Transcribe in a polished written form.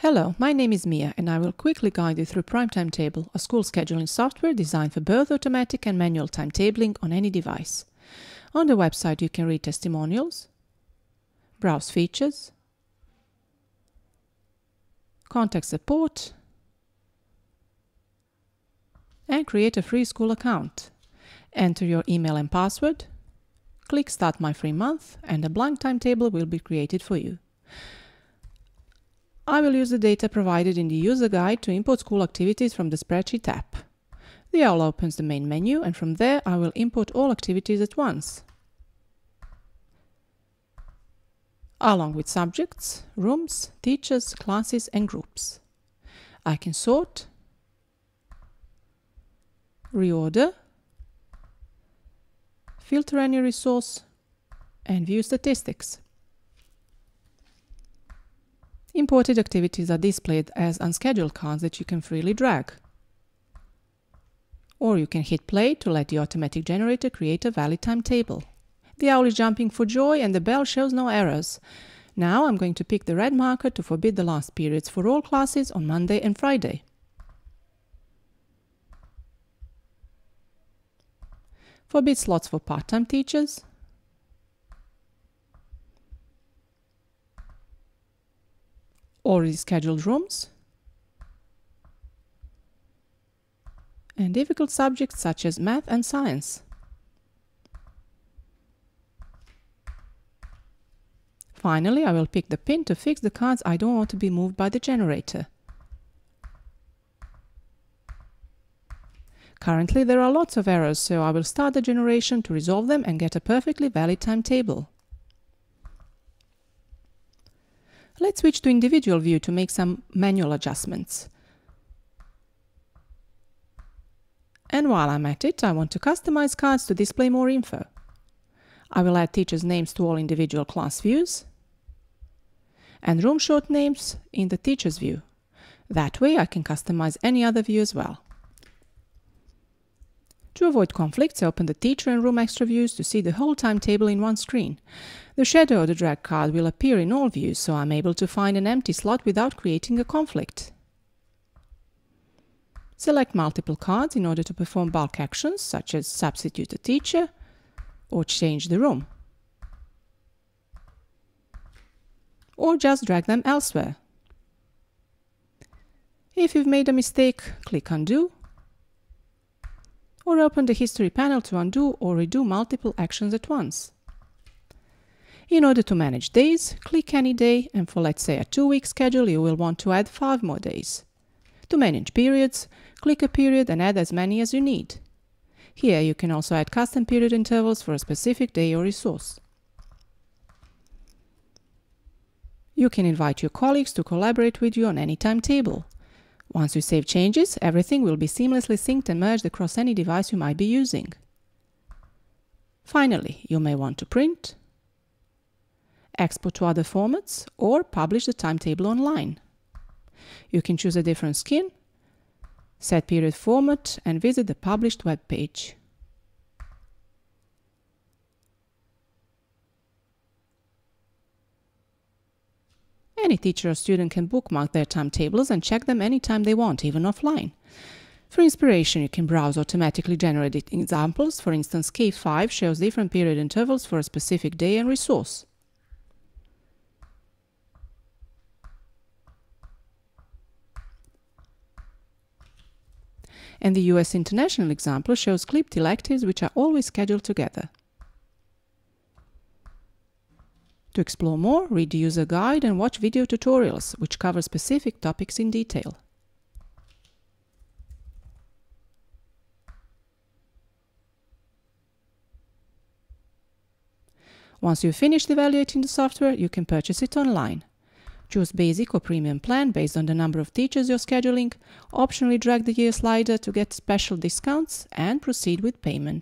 Hello, my name is Mia and I will quickly guide you through Timetable, a school scheduling software designed for both automatic and manual timetabling on any device. On the website you can read testimonials, browse features, contact support, and create a free school account. Enter your email and password, click Start My Free Month, and a blank timetable will be created for you. I will use the data provided in the user guide to import school activities from the Spreadsheet app. The owl opens the main menu, and from there I will import all activities at once, along with subjects, rooms, teachers, classes and groups. I can sort, reorder, filter any resource, and view statistics. Imported activities are displayed as unscheduled cards that you can freely drag. Or you can hit play to let the automatic generator create a valid timetable. The owl is jumping for joy and the bell shows no errors. Now I'm going to pick the red marker to forbid the last periods for all classes on Monday and Friday. Forbid slots for part-time teachers. Already scheduled rooms, and difficult subjects such as math and science. Finally, I will pick the pin to fix the cards I don't want to be moved by the generator. Currently there are lots of errors, so I will start the generation to resolve them and get a perfectly valid timetable. Let's switch to individual view to make some manual adjustments. And while I'm at it, I want to customize cards to display more info. I will add teachers' names to all individual class views and room short names in the teacher's view. That way I can customize any other view as well. To avoid conflicts, I open the teacher and room extra views to see the whole timetable in one screen. The shadow of the drag card will appear in all views, so I'm able to find an empty slot without creating a conflict. Select multiple cards in order to perform bulk actions, such as substitute a teacher or change the room. Or just drag them elsewhere. If you've made a mistake, click Undo, or open the History panel to undo or redo multiple actions at once. In order to manage days, click any day, and for let's say a 2-week schedule you will want to add 5 more days. To manage periods, click a period and add as many as you need. Here you can also add custom period intervals for a specific day or resource. You can invite your colleagues to collaborate with you on any timetable. Once you save changes, everything will be seamlessly synced and merged across any device you might be using. Finally, you may want to print, export to other formats, or publish the timetable online. You can choose a different skin, set period format, and visit the published web page. Any teacher or student can bookmark their timetables and check them anytime they want, even offline. For inspiration, you can browse automatically generated examples. For instance, K5 shows different period intervals for a specific day and resource. And the US International example shows clipped electives which are always scheduled together. To explore more, read the user guide and watch video tutorials, which cover specific topics in detail. Once you've finished evaluating the software, you can purchase it online. Choose Basic or Premium plan based on the number of teachers you're scheduling, optionally drag the year slider to get special discounts, and proceed with payment.